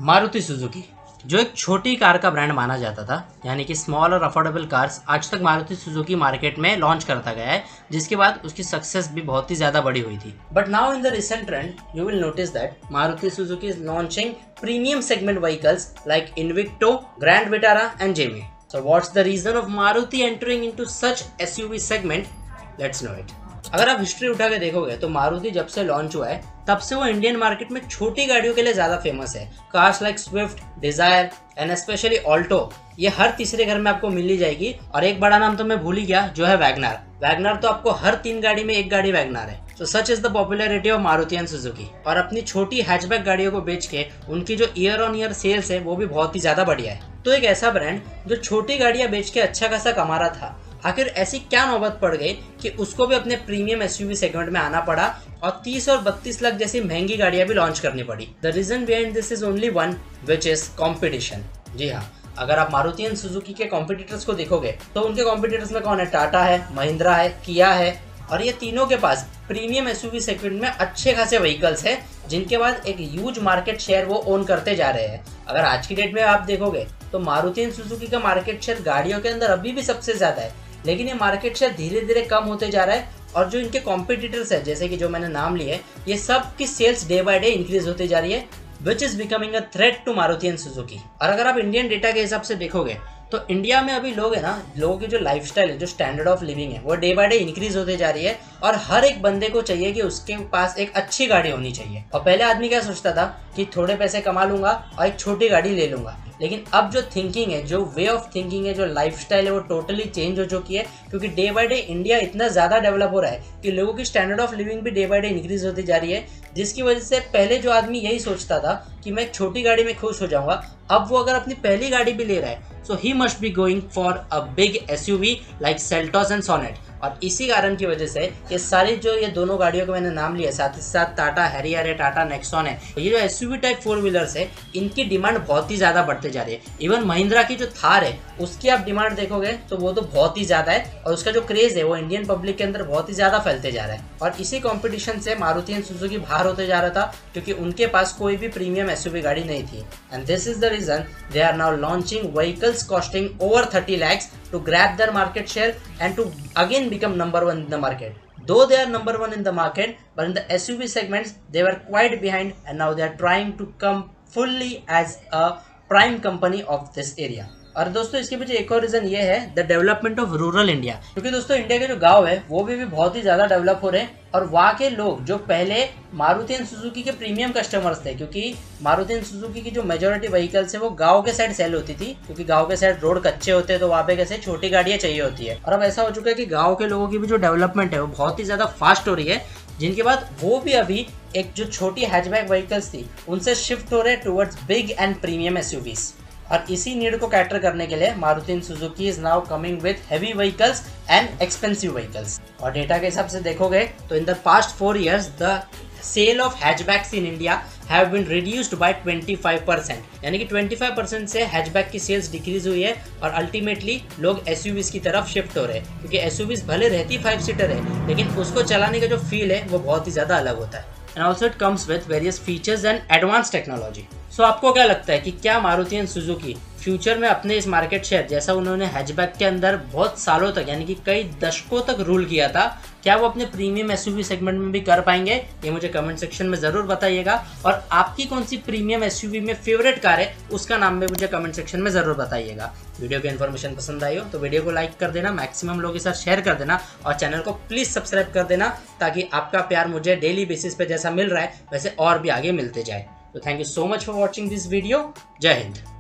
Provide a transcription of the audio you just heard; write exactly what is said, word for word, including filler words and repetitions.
Maruti Suzuki जो एक छोटी कार का ब्रांड माना जाता था, यानी कि स्मॉल और अफोर्डेबल कार्स, आज तक मारुति सुजुकी मार्केट में लॉन्च करता गया है, जिसके बाद उसकी सक्सेस भी बहुत ही ज्यादा बड़ी हुई थी। But now in the recent trend you will notice that Maruti Suzuki is launching premium segment vehicles like Invicto, grand Vitara and Jimny. So what's the reason of Maruti entering into such SUV segment? Let's know it. अगर आप history उठा के देखोगे तो मारुति जब से launch हुआ है तब से वो इंडियन मार्केट में छोटी गाड़ियों के लिए ज्यादा फेमस है। Cars like Swift, Dzire and specially Alto, ये हर तीसरे घर में आपको मिल ही जाएगी। और एक बड़ा नाम तो मैं भूल ही गया, जो है वैगनार। वैगनार तो आपको हर तीन गाड़ी में एक गाड़ी वैगनार है। तो such is the popularity of Maruti and Suzuki. और अपनी छोटी हैचबैक गाड़ियों को बेच के उनकी जो ईयर ऑन ईयर सेल्स है वो भी बहुत ही ज्यादा बढ़िया है। तो एक ऐसा ब्रांड जो छोटी गाड़ियां बेच के अच्छा खासा कमा रहा था, आखिर ऐसी क्या नौबत पड़ गई कि उसको भी अपने प्रीमियम एसयूवी सेगमेंट में आना पड़ा और तीस और बत्तीस लाख जैसी महंगी गाड़ियां भी लॉन्च करनी पड़ी। The reason behind this is only one, which is competition. जी हाँ, अगर आप मारुति एंड सुजुकी के कॉम्पिटिटर्स को देखोगे तो उनके कॉम्पिटिटर्स में कौन है? टाटा है, महिंद्रा है, किया है, और ये तीनों के पास प्रीमियम एसयूवी सेगमेंट में अच्छे खासे व्हीकल्स हैं, जिनके बाद एक ह्यूज मार्केट शेयर वो ओन करते जा रहे हैं। अगर आज की डेट में आप देखोगे तो मारुति एंड सुजुकी का मार्केट शेयर गाड़ियों के अंदर अभी भी सबसे ज्यादा है, लेकिन ये मार्केट शेयर धीरे धीरे कम होते जा रहा है। और जो इनके कॉम्पिटिटर्स है, जैसे कि जो मैंने नाम लिए, ये सब की sales day by day increase होती जा रही है, which is becoming a threat to Maruti and Suzuki. और अगर आप इंडियन डेटा के हिसाब से देखोगे तो इंडिया में अभी लोग है ना, लोगों की जो लाइफस्टाइल है, जो स्टैंडर्ड ऑफ लिविंग है, वो डे बाय डे इंक्रीज होते जा रही है। और हर एक बंदे को चाहिए कि उसके पास एक अच्छी गाड़ी होनी चाहिए। और पहले आदमी क्या सोचता था कि थोड़े पैसे कमा लूंगा और एक छोटी गाड़ी ले लूंगा, लेकिन अब जो थिंकिंग है, जो वे ऑफ थिंकिंग है, जो लाइफस्टाइल है, वो टोटली चेंज हो चुकी है। क्योंकि डे बाय डे इंडिया इतना ज़्यादा डेवलप हो रहा है कि लोगों की स्टैंडर्ड ऑफ लिविंग भी डे बाय डे इंक्रीज होती जा रही है, जिसकी वजह से पहले जो आदमी यही सोचता था कि मैं एक छोटी गाड़ी में खुश हो जाऊंगा, अब वो अगर अपनी पहली गाड़ी भी ले रहा है so he must be going for a big SUV like Seltos and Sonet. और इसी कारण की वजह से ये सारी जो ये दोनों गाड़ियों को मैंने नाम लिया, साथ ही साथ टाटा हैरियर है, टाटा नेक्सॉन है, ये जो एसयूवी टाइप फोर व्हीलर्स है, इनकी डिमांड बहुत ही ज्यादा बढ़ते जा रही है। इवन महिंद्रा की जो थार है, उसकी आप डिमांड देखोगे तो वो तो बहुत ही ज्यादा है, और उसका जो क्रेज है वो इंडियन पब्लिक के अंदर बहुत ही ज्यादा फैलते जा रहा है। और इसी कॉम्पिटिशन से मारुति एंड सुजुकी बाहर होते जा रहा था, क्योंकि उनके पास कोई भी प्रीमियम एसयूवी गाड़ी नहीं थी। And this is the reason they are now launching vehicles costing over thirty lakhs to grab their market share and to again become number one in the market. Though they are number one in the market, but in the S U V segments they were quite behind, and now they are trying to come fully as a prime company of this area. और दोस्तों इसके पीछे एक और reason ये है, the development of rural India. क्योंकि दोस्तों इंडिया के जो गांव है वो भी, भी बहुत ही ज्यादा डेवलप हो रहे हैं, और वहाँ के लोग जो पहले मारुति एंड सुजुकी के प्रीमियम कस्टमर्स थे, क्योंकि मारुति एंड सुजुकी की जो मेजोरिटी व्हीकल्स है वो गांव के साइड सेल होती थी, क्योंकि गांव के साइड रोड कच्चे होते हैं, तो वहाँ पे कैसे छोटी गाड़ियाँ चाहिए होती है। और अब ऐसा हो चुका है कि गाँव के लोगों की भी जो डेवलपमेंट है वो बहुत ही ज्यादा फास्ट हो रही है, जिनके बाद वो भी अभी एक जो छोटी हैचबैक व्हीकल्स थी उनसे शिफ्ट हो रहे हैं towards big and premium SUVs. और इसी नीड को कैटर करने के लिए Maruti and Suzuki is now coming with heavy vehicles and expensive vehicles. और डेटा के हिसाब से देखोगे तो in the past four years the sale of hatchbacks in India have been reduced by twenty five percent, यानी कि ट्वेंटी फाइव परसेंट से hatchback की सेल्स डिक्रीज हुई है, और अल्टीमेटली लोग एसयूवीज की तरफ शिफ्ट हो रहे हैं। क्योंकि एसयूवीज भले रहती फाइव सीटर है, लेकिन उसको चलाने का जो फील है वो बहुत ही ज्यादा अलग होता है। And also it comes with various features and advance technology. So आपको क्या लगता है कि क्या मारुति एंड सुजुकी फ्यूचर में अपने इस मार्केट शेयर, जैसा उन्होंने हैचबैक के अंदर बहुत सालों तक, यानी कि कई दशकों तक रूल किया था, क्या वो अपने प्रीमियम एसयूवी सेगमेंट में भी कर पाएंगे? ये मुझे कमेंट सेक्शन में जरूर बताइएगा। और आपकी कौन सी प्रीमियम एसयूवी में फेवरेट कार है, उसका नाम भी मुझे कमेंट सेक्शन में जरूर बताइएगा। वीडियो की इन्फॉर्मेशन पसंद आई हो तो वीडियो को लाइक कर देना, मैक्सिमम लोगों के साथ शेयर कर देना, और चैनल को प्लीज सब्सक्राइब कर देना, ताकि आपका प्यार मुझे डेली बेसिस पे जैसा मिल रहा है वैसे और भी आगे मिलते जाए। तो thank you so much for watching this video. जय हिंद।